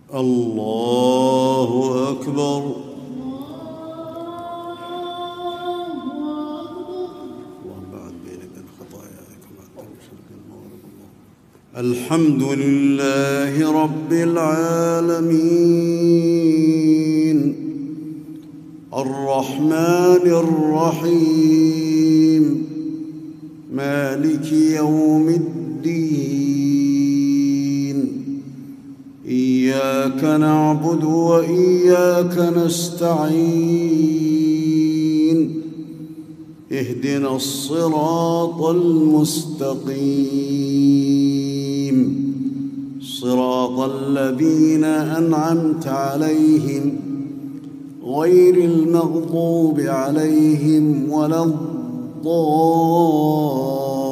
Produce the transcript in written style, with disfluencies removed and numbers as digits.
الله أكبر. اللهم بعد بيني وبين خطاياي كما تمشي المغرب. الحمد لله رب العالمين الرحمن الرحيم مالك يوم الدين إياك نعبد وإياك نستعين اهدنا الصراط المستقيم صراط الذين أنعمت عليهم غير المغضوب عليهم ولا الضالين.